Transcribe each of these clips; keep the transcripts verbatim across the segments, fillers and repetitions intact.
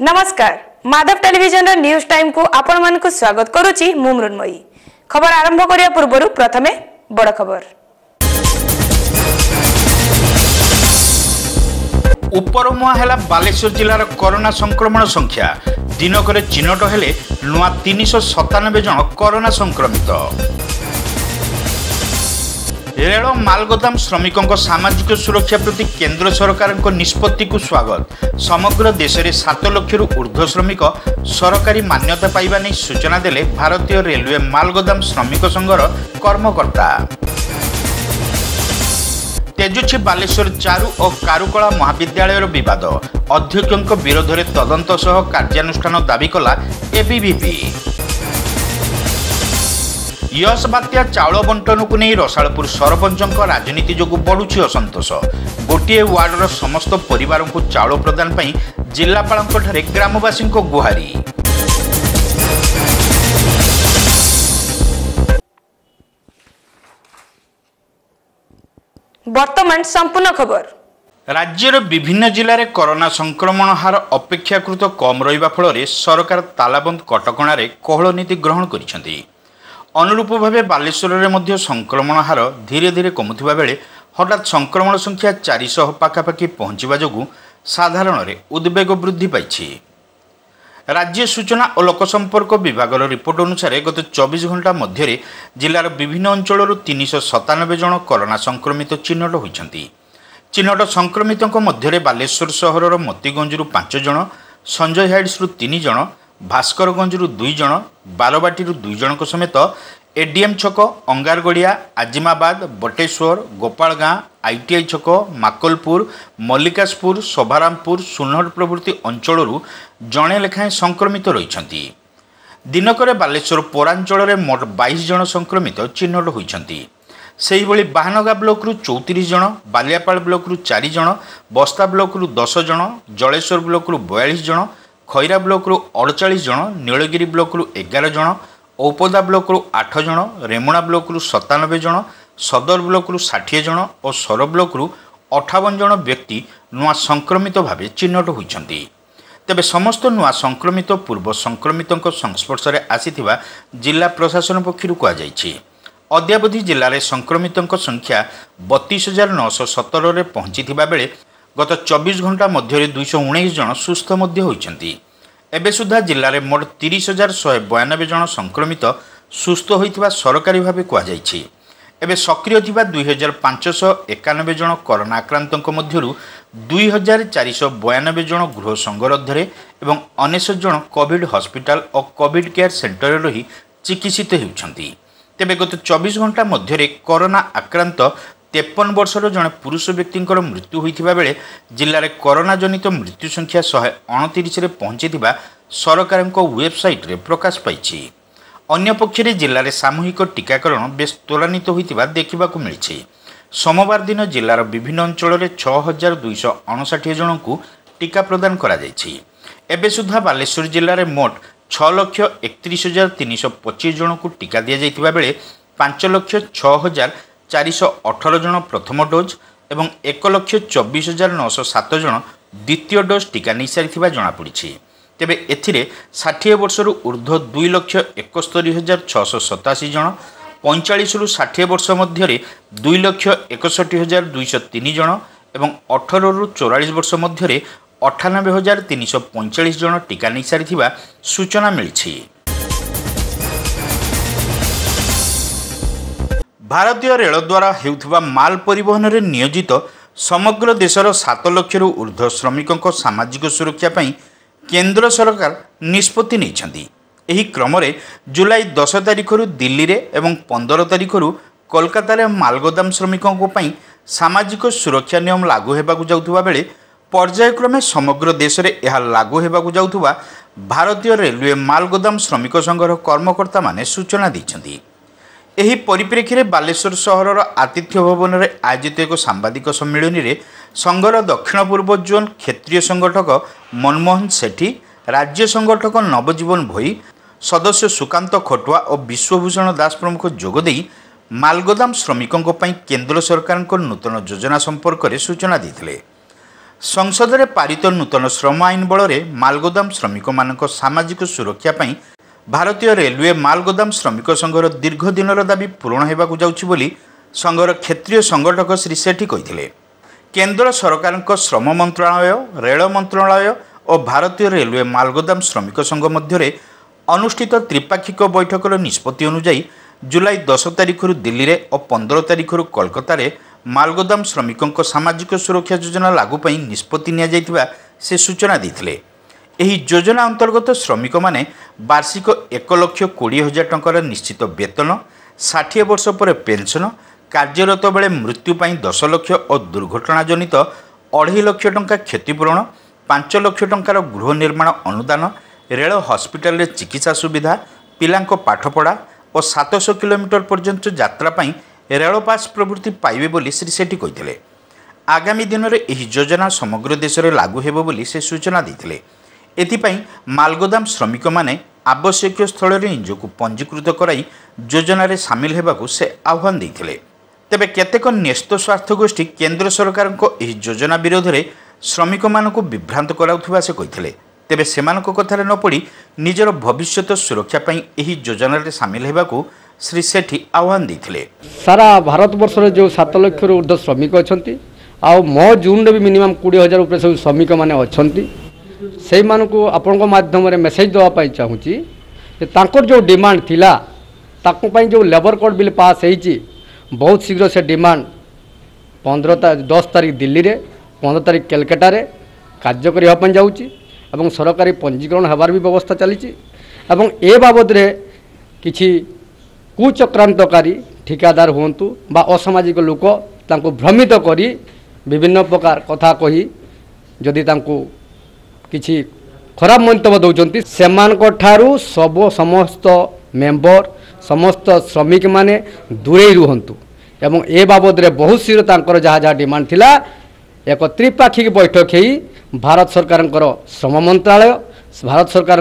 नमस्कार Madhav television news time को आपण मानक स्वागत करुची मु मृण्मयी। खबर आरंभ करिया पूर्व प्रथमे बड़ खबर। उपरमुआ है बालेश्वर जिलार कोरोना संक्रमण संख्या दिनक चिन्हट हेले नुआ तीन सौ सतानबे जन कोरोना संक्रमित। रेल मालगोदाम श्रमिकों सामाजिक सुरक्षा प्रति केंद्र सरकार निष्पत्ति को स्वागत। समग्र देश में सात लक्ष ऊर्ध्व श्रमिक सरकारी मान्यता पाइबा नहीं सूचना देले भारतीय रेलवे मालगोदाम श्रमिक संघर कर्मकर्ता। तेजुछि बालेश्वर चारु और कारुकला महाविद्यालय विवाद, अध्यक्षों विरोध में तदंत सह कार्यानुष्ठान दाबी कला एबीवीपी। यश बात्या चाउल बंटन को नहीं रसालपुर सरपंच राजनीति जो बढ़ुची असंतोष। गोटे वार्डर समस्त परिवार को चाउल प्रदान पर जिलापाल ग्रामवासी गुहारी। वर्तमान संपूर्ण खबर। राज्यर विभिन्न जिले में कोरोना संक्रमण हार अपेक्षाकृत कम रहा फल सरकार तालाबंद कटकणा कोहल नीति ग्रहण कर अनुरूप भाव बालेश्वर में संक्रमण हार धीरे धीरे कमुवा बेले हठात संक्रमण संख्या चार सौ पाखापाखि पहुंचवा जो साधारण उद्वेग वृद्धि पाई। राज्य सूचना और लोकसंपर्क विभाग रिपोर्ट अनुसार गत चौबीस घंटा मध्य जिलार विभिन्न अंचल तीन सौ सतानबे जन कोरोना संक्रमित चिन्हट होती। चिन्हट संक्रमितों मध्य बालेश्वर सहर मोतीगंजु पांच जन, संजय हाइट्स तीन जन, भास्करगंजु दुई जन, बारबाटी दुई जन समेत एडीएम छक, अंगारगड़िया, आजिमाबाद, बटेश्वर, गोपालगाँ, आईटीआई छक, माकलपुर, मल्लिकासपुर, शोभारामपुर, सुनहट प्रभृति अंचल जड़े लेखाएं संक्रमित रही। दिनक बालेश्वर पौरांचल में मोट बाईस जन संक्रमित चिन्हट होती। से ही बाहानगा ब्लॉक रु चौतीस जन, बालियापाल ब्लॉक रु चार जन, बस्ता ब्लॉक रु दस जन, जलेश्वर ब्लॉक रु बयालीस जन, खैरा ब्लॉक रु अड़चाश जन, नीलगिरी ब्लॉक रु एगार जन, औपदा ब्लॉक रु आठ जन, रेमुणा ब्लॉक रु सतानबे जन, सदर ब्लॉक रु षाठी जन और सर ब्लॉक रु अठावन जन व्यक्ति नुआ संक्रमित भाव चिन्हट होती। तेबे समस्त नुआ संक्रमित पूर्व संक्रमितों संस्पर्श में आसीथिबा जिला प्रशासन पक्षरु कहुଯାଇଛି। अद्यावधि जिले में संक्रमितों संख्या बतीस हजार नौश सतर में पहुंची बेले गत चौबीस घंटा मध्य दुईश उन्नीस जन सुस्थ होती। एबे सुधा जिले में मोट तीस हजार शहे बयानबे जन संक्रमित सुस्थ होता सरकारी भाव कहुଯାଇଛି। एबे सक्रिय थिबा दुई हजार पांचश एकानबे जन कोरोना आक्रांतों मध्यरु दुई हजार चार सौ बयानबे जन गृह संगरोधरे एवं अनेशत जन कोविड हॉस्पिटल और कोविड केयर सेंटर रही चिकित्सित होउछंती। तेबे गत चौबीस घंटा मध्य कोरोना आक्रांत तेपन वर्षर जन पुरुष व्यक्ति मृत्यु होता बेले जिले में कोरोना जनित मृत्यु संख्या शहे अणतीस पहुंची सरकार वेबसाइट रे प्रकाश पाई। अन्यपक्षे जिले में सामूहिक टीकाकरण बेस त्वरान्वित होता देखा मिली। सोमवार दिन जिलार विभिन्न अंचल में छह हजार दुईश अणषाठी जन को टीका प्रदान कर सुधा बालेश्वर जिले में मोट छह लक्ष एकतीस हजार तीन सौ पचीस जन को टीका दि जाता बेले पांच लक्ष छह हजार चार सौ अठर जन प्रथम डोज और एक लक्ष चौबीस हजार नौश सात जन द्वितीय डोज टीका नहीं सारी जमापड़ी। तेबे एथिरे षाठी वर्षर ऊर्ध्व दुई लक्ष एकस्तरी हजार छःश सताशी जन, पैंचाश रु षाठी वर्ष मध्य दुई लक्ष एकसठी हजार दुईश तीन जन और अठर रु चौरालीस वर्ष मध्य अठानबे हजार तीन सौ पैंचाश जन टीका नहीं सारी सूचना मिली। भारतीय रेल द्वारा हेउथिबा माल परिवहन रे नियोजित समग्र देशर सात लक्ष ऊर्ध्व श्रमिकों सामाजिक सुरक्षा पाई केंद्र सरकार निष्पत्ति नहीं। एही क्रम रे जुलाई दस तारिख रु दिल्ली रे एवं पंद्रह तारिख रु कोलकाता रे मालगोदाम श्रमिकों पाई सामाजिक सुरक्षा नियम लागू हेबाकु जाउथुबा बेले पर्यायक्रमे समग्र देश रे यह लागू हेबाकु जाउथुबा भारतीय रेलवे मालगोदाम श्रमिक संघर कर्मकर्ता माने सूचना दैछन्ती। एही परिप्रेक्षी में बालेश्वर सहर आतिथ्य भवन में आयोजित एक सांबादिक सम्मेलन में संघर दक्षिण पूर्व जोन क्षेत्रीय संगठक मनमोहन सेठी, राज्य संगठक नवजीवन भोई, सदस्य सुकांत खटुआ और विश्वभूषण दास प्रमुख जोगदे मालगोदाम श्रमिकों केंद्र सरकार नूतन योजना संपर्क में सूचना देते। संसद में पारित नूतन श्रम आईन बल मालगोदाम श्रमिक मान सामाजिक सुरक्षा पर भारतीय रेलवे मालगोदाम श्रमिक संघर दीर्घ दिन दाबी पूरण होगा जाऊँगी संघर क्षेत्रीय संगठक श्री सेठी कही केंद्र सरकार श्रम मंत्रालय रेल मंत्रालय और भारतीय रेलवे मालगोदाम श्रमिक संघ मध्य अनुष्ठित त्रिपाक्षिक बैठकर निष्पत्ति अनुଯାयी जुलाई दस तारिख दिल्ली में और पंद्रह तारिख कोलकाता रे मालगोदाम श्रमिकों सामाजिक सुरक्षा योजना लागू पर निष्पत्ति निया से सूचना देते। यही योजना अंतर्गत श्रमिक माने वार्षिक एक लक्ष कोड़े हजार टंकार निश्चित वेतन षाठी वर्ष पर पेंशन कार्यरत बेले मृत्यु पाई दस लक्ष और दुर्घटना जनित अढ़ाई लक्ष टंका क्षतिपूरण पांच लक्ष टंकार गृह निर्माण अनुदान रेल हॉस्पिटल रे चिकित्सा सुविधा पिलांको पाठपढ़ा और सात सौ किलोमीटर पर्यंत यात्रापाई रेल पास प्रभृति पाइबे बोली श्री सेठी कही आगामी दिन में यह योजना समग्र देश में लागू हेबो बोली से सूचना देते। एथिपाई मालगोदाम श्रमिक माने आवश्यक स्थल में निजक पंजीकृत कराई योजन सामिल होगाकू से आह्वान देते। तेबे केतेक न्यस्त स्वार्थ गोष्ठी केंद्र सरकार योजना विरोध में श्रमिक मानक विभ्रांत कराउथुबा से कही तेबे सेमानक कथार न पड़ी निजर भविष्यत सुरक्षा पई एही योजना रे शामिल हेबाकू श्री सेठी आह्वान देथिले। सारा भारत वर्ष रे जो सात लाख रु ऊर्ध्व श्रमिक अछंती आ मो जून रे भी मिनिमम बीस हजार ऊपर सब श्रमिक माने अछंती सेही मानकू आपनक माध्यम रे मेसेज दवा पई चाहूची जे तांकर जो डिमांड थिला ताकू पई जो लेबर कोड बिल पास हेची बहुत शीघ्र से डिमांड पंद्रह दस तारीख दिल्ली रे पंद्रह तारीख कलकत्ता रे कार्य करिया पई जाउची एवं सरकारी पंजीकरण होबार भी व्यवस्था चली ए बाबद रे किछि कुचक्रांतकारी ठिकादार हुंतु बा असामाजिक लोक तांको भ्रमित करी विभिन्न प्रकार कथा कही जदि तांको किछि खराब मंतव्य दौरान सेमानक ठारू सब समस्त मेंबर समस्त श्रमिक माने दूरे रुहंतु एवं ए बाबद रे बहुत शीघ्र तांकर जहाँ जहाँ डिमांड थिला एक त्रिपाक्षिक बैठक ही भारत सरकार श्रम मंत्रालय भारत सरकार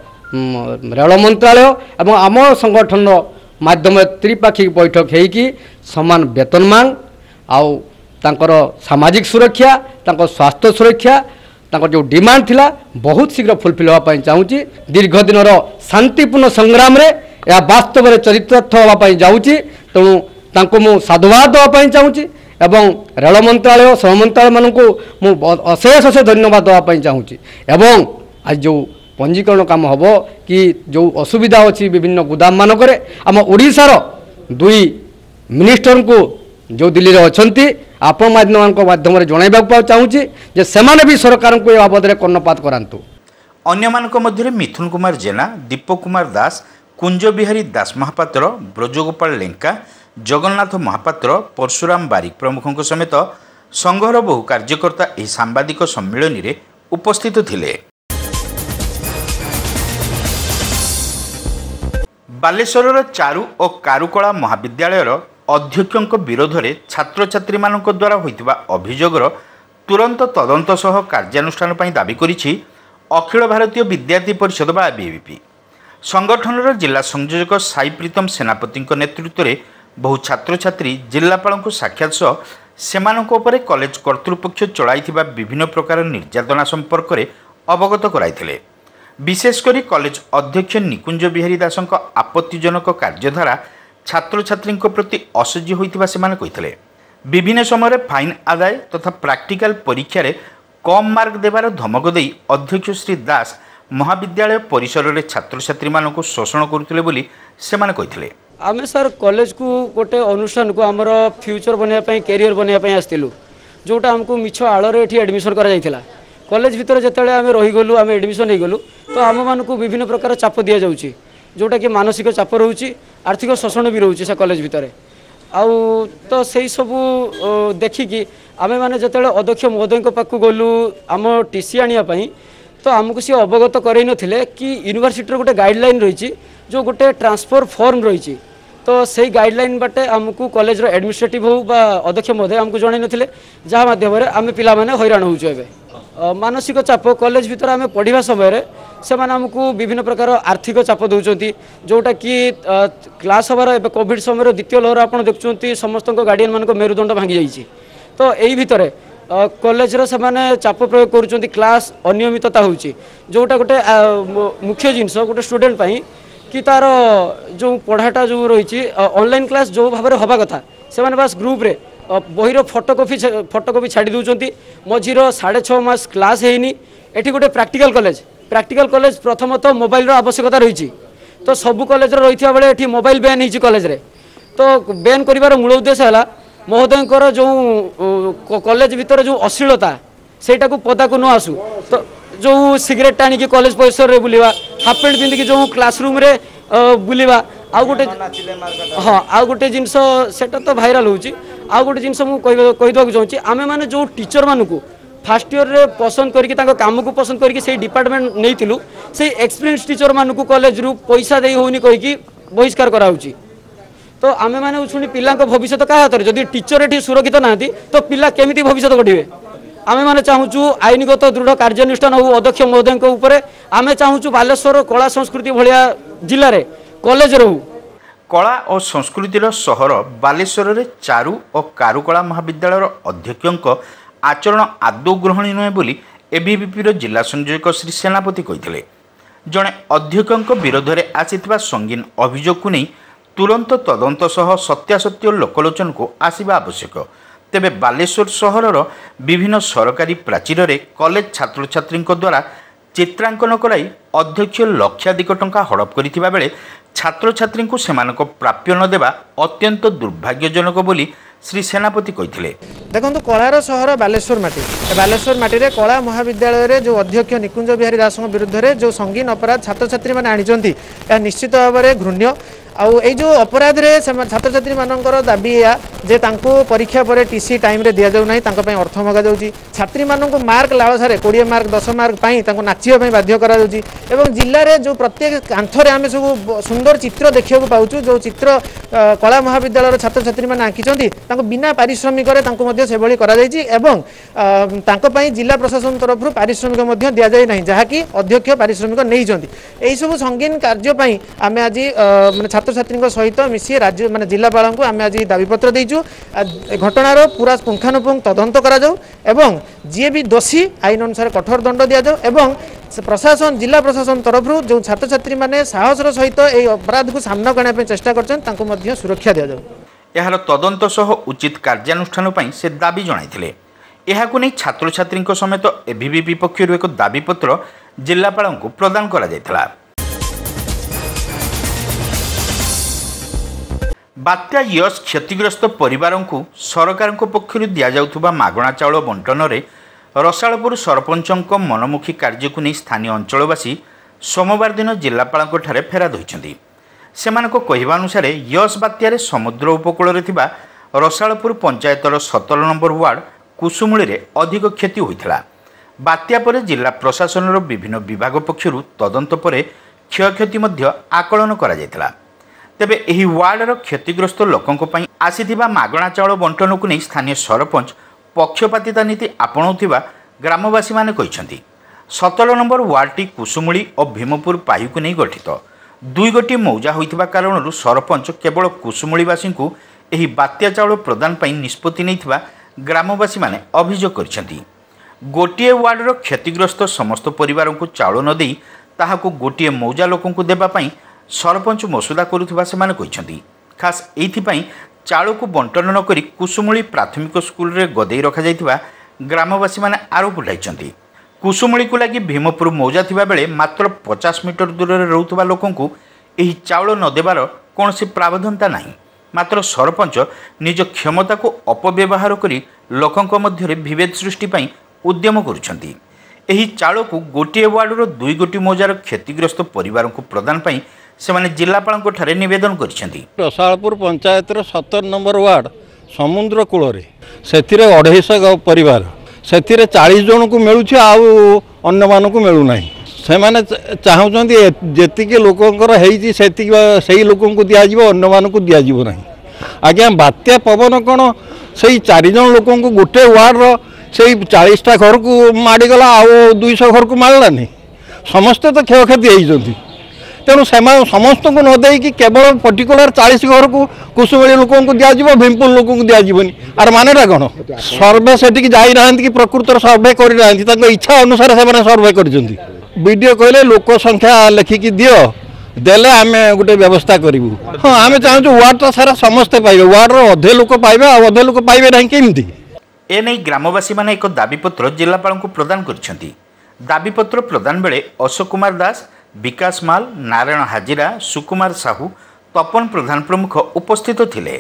रेल मंत्रालय एवं आम संगठन माध्यम त्रिपाक्षिक बैठक होगी समान वेतन मांग आउ तांकर सामाजिक सुरक्षा तांकर स्वास्थ्य सुरक्षा तांकर जो डिमांड थिला बहुत शीघ्र फुलफिल होगा चाहूँगी दीर्घ दिन शांतिपूर्ण संग्राम रे या वास्तव में चरितार्थ होगा जाऊँगी तेणु तांको मु साधुवाद देवाई चाहूँगी एवं रेल मंत्रालय श्रम मंत्रालय मानक अशेष अशेष धन्यवाद देवाई चाहूँगी एवं आज जो पंजीकरण काम हम कि जो असुविधा अच्छी विभिन्न गुदाम मानक आम ओडिशार दुई मिनिस्टर को जो दिल्ली में अच्छा आपण माध्यम माध्यम जनवाक चाहूँगी जे सेमाने भी सरकार को बाबद में कर्णपात करातु। अन्य मानक मध्य मिथुन कुमार जेना दीपक कुमार दास कुंज बिहारी दास महापात्र ब्रजगोपाल लेंका जगन्नाथ महापात्र परशुराम बारिक प्रमुखों समेत संघर बहु कार्यकर्ता यह सांबादिक सम्मेलन में उपस्थित थिले। बालेश्वर चारु और कारुकला महाविद्यालय अध्यक्षों विरोध में छात्र छात्री मानक द्वारा होइतिबा अभियोगर तुरंत तदंत सह कार्यानुष्ठान पई दाबी करिछि अखिल भारतीय विद्यार्थी परिषद बा एबीवीपी। संगठनर जिला संयोजक साई प्रीतम सेनापति नेतृत्व में बहु छात्र छात्री जिलापाल को साक्षात सह सेमानक उपरे कॉलेज कर्तृपक्ष चलाइथिबा विभिन्न प्रकार निर्यातना संपर्क में अवगत कराइथिले। विशेषकर कॉलेज अध्यक्ष निकुंज बिहारी दासଙ୍କ आपत्तिजनक कार्यधारा छात्र छात्री प्रति असह्य होइतिबा सेमाने कहिथिले। विभिन्न समय फाइन आदाय तथा प्रैक्टिकल परीक्षा रे कम मार्क देवार धमक देई अध्यक्ष श्री दास महाविद्यालय परिसर में छात्र छात्री मानक शोषण करुथिले बोली सेमाने कहिथिले। आमे सर कॉलेज को गोटे अनुष्ठान को आमर फ्यूचर बनया पई कैरियर बनया पई आस्तिलु जोटा हमको मिछ आळरे एठी एडमिशन करा जायथिला। कॉलेज भितर जेतेले आमे रही गलु आमे एडमिशन हे गलु तो आम मानक विभिन्न प्रकार चाप दिया जाउची जोटा कि मानसिक चाप रहउची आर्थिक शोषण भी रहउची से कॉलेज भितर आउ तो सही सब देखिकी आमे माने जेतेले अध्यक्ष महोदय को पाखु गलु आम टीसी आनिया पई तो आमको सी अवगत करई नथिले कि यूनिवर्सिटी गोटे गाइडलाइन रही जो गोटे ट्रांसफर फॉर्म रही तो से गाइडलाइन बाटे आमको कॉलेज एडमिनिस्ट्रेटिव हो बा अध्यक्ष महोदय आमको जणै नथिले जहाँ माध्यम आम पिला माने हैरान होउछु एबे मानसिक चाप कॉलेज भीतर आम पढ़ा समय से आमको विभिन्न प्रकार आर्थिक चाप दौरान जोटा कि क्लास हबार ए कोविड समय द्वितीय लहर आप देखुं समस्त गार्डियन मान मेरुदंड भांगी जाइए तो यही भितर कॉलेज रो से चाप प्रयोग करुँच क्लास अनियमितता होची जोटा गोटे मुख्य जिनस गोटे स्टूडेंट पाई कि तार जो पढ़ाटा जो रही ऑनलाइन क्लास जो भाव में हवा कथा से बास ग्रुप रे बहीर फोटोकॉपी फोटोकॉपी छाड़ी दूसरी मझीर साढ़े छः मास क्लास हैनी एठी गोटे प्रैक्टिकल कॉलेज प्रैक्टिकल कॉलेज प्रथमतः मोबाइल रो आवश्यकता रही तो सबू कॉलेज रही बेले एठी मोबाइल बैन होती कॉलेज रे तो बैन कर मूल उद्देश्य है महोदय जो कॉलेज भितर जो अश्लीलता सेटा को पदा को न आसू तो जो सिगरेट टाणी कॉलेज परिसर में बुलवा हाफ पैंट पिंधिकी जो क्लासरूम रे बुलवा आउ गोटे हाँ आउ गोटे जिनस सेटा तो भाइराल होची आउ गोटे जिनस मुझे कहीदेक चाहूँगी आमे माने जो टीचर मानू फास्ट इयर रे पसंद करके काम को पसंद करके से डिपार्टमेंट नहीं से एक्सपीरियंस टीचर मानू कॉलेज रु पैसा दे होनी कहीकि बहिष्कार कराउची तो आमे माने शुणी पिला भविष्य क्या हाथ में जदि टीचर ये सुरक्षित ना तो पिला केमिति भविष्य गढ़े आमे माने चाहूँ आईनगत दृढ़ कार्यानुष्ठान हो अध्यक्ष महोदय आमे चाहूँ बालेश्वर कला संस्कृति भाया जिले में कॉलेज रहू कला और संस्कृतिर सहर बालेश्वर रे चारु और कारुकला महाविद्यालय अध्यक्ष आचरण आदौ ग्रहणी नुहे बोली एबीवीपी जिला संयोजक श्री सेनापति कही जड़े अध्यक्ष विरोध में आसीथिबा संगीन अभियोग को नहीं तुरंत तदंत सह सत्यासत्य लोकलोचन को आसवा आवश्यक तेबे बालेश्वर सहरर विभिन्न सरकारी प्राचीर रे कॉलेज छात्र छात्री द्वारा चित्रांकन कराई अध्यक्ष लक्षाधिक टंका हड़प करिथिबा बेले छात्र छात्री को सेमानक प्राप्य न देवा अत्यंत दुर्भाग्यजनक बोली श्री सेनापति कही देखो कलार सहर बालेश्वर माटी बालेश्वर माटी रे कला महाविद्यालय जो अध्यक्ष निकुंज बिहारी दास विरुद्ध में जो संगीन अपराध छात्र छात्री मैंने आनी निश्चित भाव में घृण्य आउ ए जो अपराध रे छात्र छात्री मानकर दाबी या जे तांको परीक्षा पर टीसी टाइम रे दिया जाउ नाही तांको पय अर्थ मगा जाउची छात्री माननको मार्क लालसारे बीस मार्क दस मार्क पाई तांको नाचिया पय बाध्य करा जाउची एवं जिल्ला रे जो प्रत्येक कांथरे आमे सब सुंदर चित्र देखिया पाउछु जो चित्र कला महाविद्यालय छात्र छात्री माने आंकिचंती तांको बिना पारिश्रमिक रे तांको मध्ये सेभली करा जायची एवं तांको पय जिल्ला प्रशासन तरफ रु पारिश्रमिक मध्ये दिया जाय नाही जहा कि अध्यक्ष पारिश्रमिक नै जंती एई सब संगीन कार्य पय आमे आज माने छात्र छात्री सहित मिसी राज्य माने जिलापाल को आम आज दाबीपत्र देचु घटनार पूरा पुंखानुपुंख तदंत करा जाऊ एवं जी भी दोषी आईन अनुसार कठोर दंड दि जाऊ एवं प्रशासन जिला प्रशासन तरफ जो छात्र छात्री माने साहसर सहित ये अपराध को सामना करने चेष्टा कर सुरक्षा दि जाऊ यार तदंत सह उचित कार्यानुष्ठान पई से दाबी जणाइथिले एहाकु नै छात्र छात्री समेत एबीवीपी पक्षरु एक दाबीपत्र जिलापाल को प्रदान करा जायथिला। बात्या यश क्षतिग्रस्त परिवार को सरकार पक्षर दि जाउथुबा मागणा चाउल बंटन में रसालपुर सरपंच मनमुखी कार्य को नहीं स्थानीय अंचलवासी सोमवार दिन जिलापाल फेराद होती अनुसार यश बात्यार समुद्र उपकूल रसालपुर पंचायतर सतर नंबर वार्ड कुसुमुली में अधिक क्षति होता बात्या पर जिला प्रशासन विभिन्न विभाग पक्षर तदंत पर क्षयक्षति आकलन करा जायतिला। तेबे एही वार्डर क्षतिग्रस्त लोकों पर आसीथिबा मागणा चाउल बंटन को नहीं स्थानीय सरपंच पक्षपातिता नीति आपणाउथिबा ग्रामवासी माने कहिसेंति। सतर नंबर वार्डटी कुसुमुली और भीमपुर पायु को नहीं गठित दुई गोटी मौजा होइथिबा कारणरू सरपंच केवल कुसुमुलीवासी को एही बात्या चाउल प्रदान पई निष्पत्ति नैथिबा ग्रामवासी माने अभियोग करिसेंति। गोटिए वार्डर क्षतिग्रस्त समस्त परिवार को चाउल न देई ताहाको गोटिए मौजा लोकों को देबा पई सरपंच मसुदा करुथिबा सेमाने कहिसेंति। खास एइथिपई चाउल को बंटन न करी कुसुमुली प्राथमिक स्कूल रे गदेई रखा जाइथिबा ग्रामवासी माने आरोप उठाइछंति। कुसुमुली को लगी भीमपुर मौजा थिबा बेले मात्र पचास मीटर दूर रे रहउथबा लोकों को एही चाउल न देबार कोनोसी प्रावधानता नाही। मात्र सरपंच निज क्षमता को अपव्यवहार करी लोकों मध्य विभेद सृष्टि पई उद्यम करुछंति। एही चाउल को गोटिए वार्डर दुई गोटी मौजार क्षतिग्रस्त परिवार को प्रदान पई सेमाने जिलापाल ठारे निवेदन करिसेंति। रसालपुर पंचायत सतर नंबर वार्ड समुद्र कूल से अढ़ाईश परिवार से चालीस जन को मिलूँ आन्न मान को मिलूना से चाहते जी लोकंर से लोक को दिज्व अन्न मान को दिज्व ना आज्ञा बात्या पवन कौन से चारिज लोक गोटे वार्डर से चालीसटा घर को माड़गला आउ दुईश घर को मारलानी समस्ते तो क्षयक्षति होती तेणु से समस्त को न देकी केवल पर्टिकुलर चालीस घर को कुसुमली लोक दिज्व भीमपुर लोक दिज्वनी आर मानेटा कौन सर्वे से जाना कि प्रकृतर सर्वे करना इच्छा अनुसार से सर्वे करडियो कहले लोक संख्या लेखिकी दियो देले आम गोटे व्यवस्था करूँ हाँ आम चाहूँ वार्डटा सारा समस्ते पाइबे वार्डर अधे लोक पाइबे आ अधे लोक पाइबे ना केमती एने ग्रामवासी माने एक दाबीपत्र जिलापाल को प्रदान करिसेंती। दाबीपत्र प्रदान बेले अशोक कुमार दास, विकास माल, नारायण हाजिरा, सुकुमार साहू, तपन प्रधान प्रमुख उपस्थित थिले।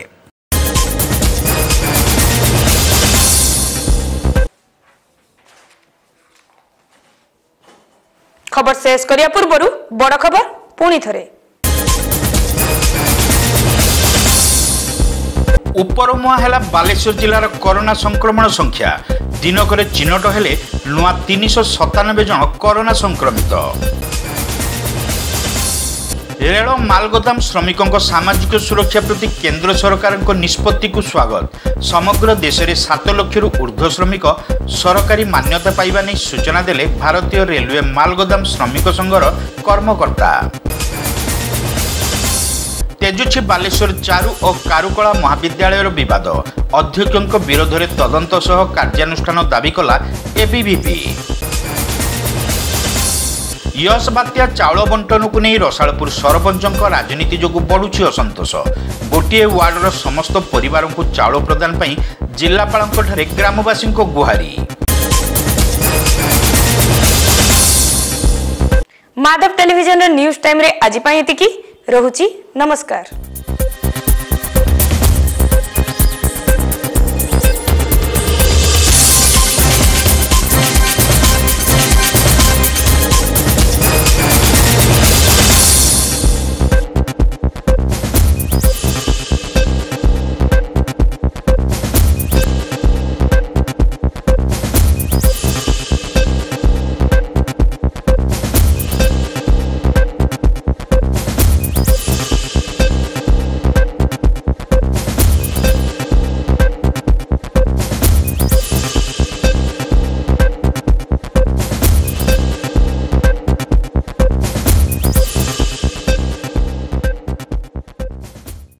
खबर शेष करिया पूर्व बड़ खबर पुणी थरे। उपरमुआ है बालेश्वर जिलार कोरोना संक्रमण संख्या दिनक चिन्हट हेले नुआ तीन सौ सतानबे जन कोरोना संक्रमित। रेल मालगोदाम श्रमिकों सामाजिक सुरक्षा प्रति केंद्र सरकार निष्पत्ति को स्वागत। समग्र देश में सात लाख रु ऊर्ध्व श्रमिक सरकारी मान्यता पाइबा नहीं सूचना देले भारतीय रेलवे मालगोदाम श्रमिक संघर कर्मकर्ता। तेजुछि बालेश्वर चारु और कारुकला महाविद्यालय विवाद अध्यक्ष विरोध में तदंत सह कार्यानुष्ठान दाबी कला एबीवीपी। यस बात्या चाउल बंटन को नहीं रसालपुर सरपंच राजनीति जो बढ़ुछि असंतोष। गोटे वार्डर समस्त परिवार को चाउल प्रदान पर जिलापाल ग्रामवासी गुहारी। माधव टेलीविजन न्यूज टाइम रे आज पाई एतिकी रहुछि। नमस्कार।